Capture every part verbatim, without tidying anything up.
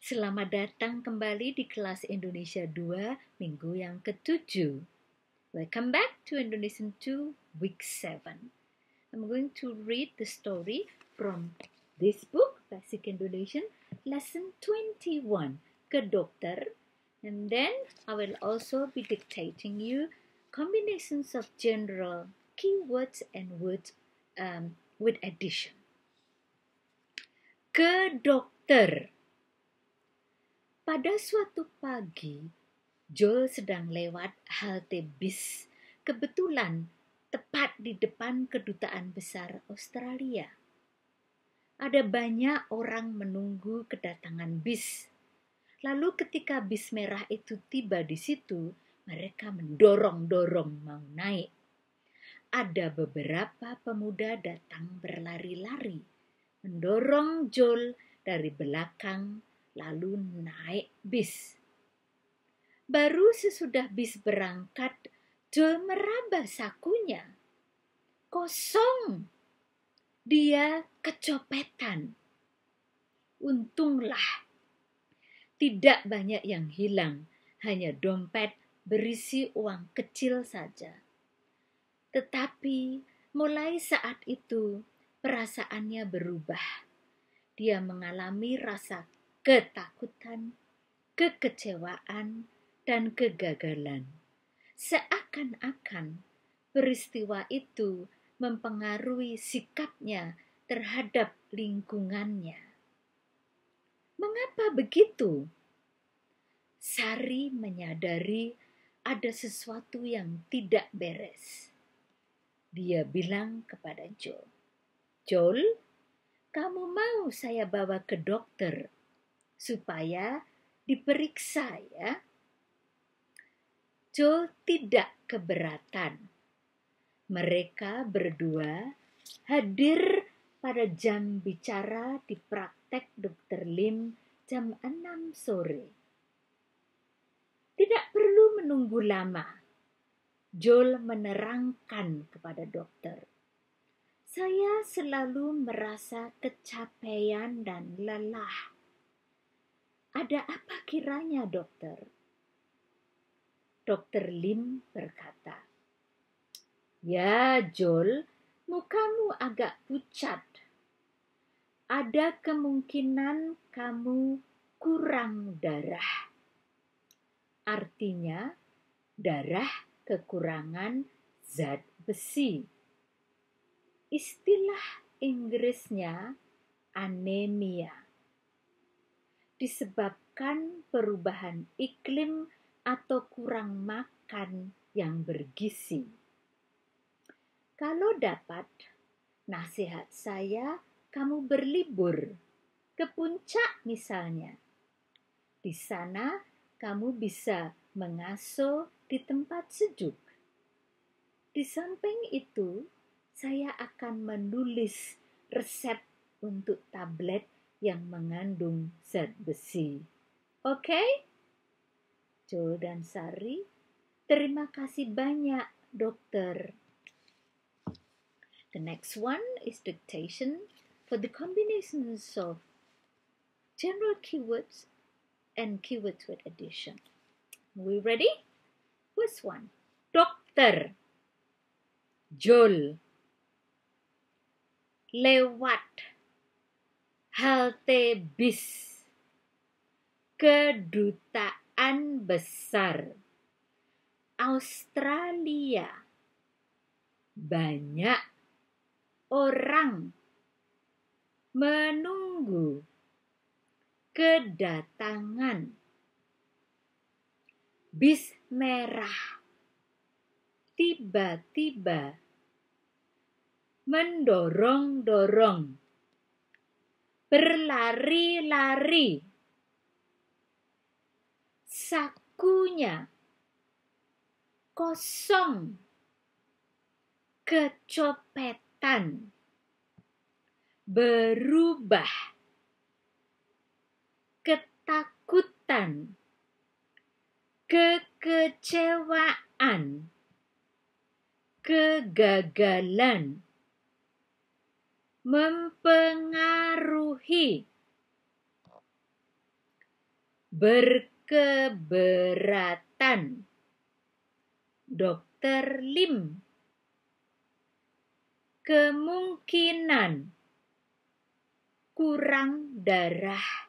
Selamat datang kembali di kelas Indonesia dua minggu yang ketujuh. Welcome back to Indonesian two week seven. I'm going to read the story from this book, Basic Indonesian, lesson twenty-one, Ke Dokter. And then I will also be dictating you combinations of general keywords and words um, with addition. Ke dokter. Pada suatu pagi, Joel sedang lewat halte bis, kebetulan tepat di depan kedutaan besar Australia. Ada banyak orang menunggu kedatangan bis. Lalu ketika bis merah itu tiba di situ, mereka mendorong-dorong mau naik. Ada beberapa pemuda datang berlari-lari, mendorong Joel dari belakang, lalu naik bis. Baru sesudah bis berangkat, Joel meraba sakunya. Kosong. Dia kecopetan. Untunglah, tidak banyak yang hilang, hanya dompet berisi uang kecil saja. Tetapi mulai saat itu perasaannya berubah. Dia mengalami rasa ketakutan, kekecewaan, dan kegagalan. Seakan-akan peristiwa itu mempengaruhi sikapnya terhadap lingkungannya. Mengapa begitu? Sari menyadari ada sesuatu yang tidak beres. Dia bilang kepada Joel, "Joel, kamu mau saya bawa ke dokter supaya diperiksa ya?" Joel tidak keberatan. Mereka berdua hadir pada jam bicara di praktek dokter Lim jam enam sore. Tidak perlu menunggu lama. Joel menerangkan kepada dokter, "Saya selalu merasa kecapean dan lelah." "Ada apa kiranya, dokter?" Dokter Lim berkata, "Ya, Joel, mukamu agak pucat. Ada kemungkinan kamu kurang darah." Artinya, darah kekurangan zat besi. Istilah Inggrisnya anemia. Disebabkan perubahan iklim atau kurang makan yang bergizi. Kalau dapat, nasihat saya kamu berlibur ke puncak misalnya. Di sana kamu bisa mengasuh di tempat sejuk. Di samping itu, saya akan menulis resep untuk tablet yang mengandung zat besi. Oke? Okay? Joel dan Sari, terima kasih banyak, dokter. The next one is dictation for the combinations of general keywords and keywords with addition. Are we ready? First one, dokter. Joel. Lewat halte bis. Kedutaan besar Australia. Banyak orang menunggu kedatangan bis merah. Tiba-tiba mendorong-dorong, berlari-lari. Sakunya kosong, kecopetan, berubah, ketakutan, kekecewaan, kegagalan, mempengaruhi berkeberatan. Dokter Lim, kemungkinan kurang darah,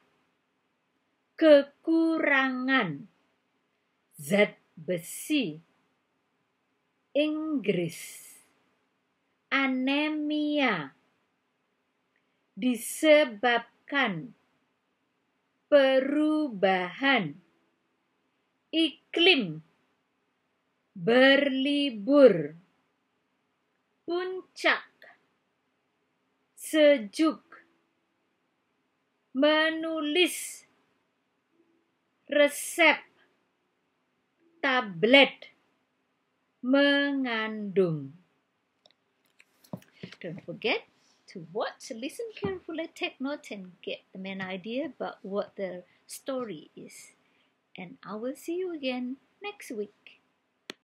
kekurangan zat besi. Inggris, anemia disebabkan perubahan iklim, berlibur, puncak, sejuk, menulis, resep, tablet, mengandung. Don't forget to watch, listen carefully, take notes, and get the main idea about what the story is. And I will see you again next week.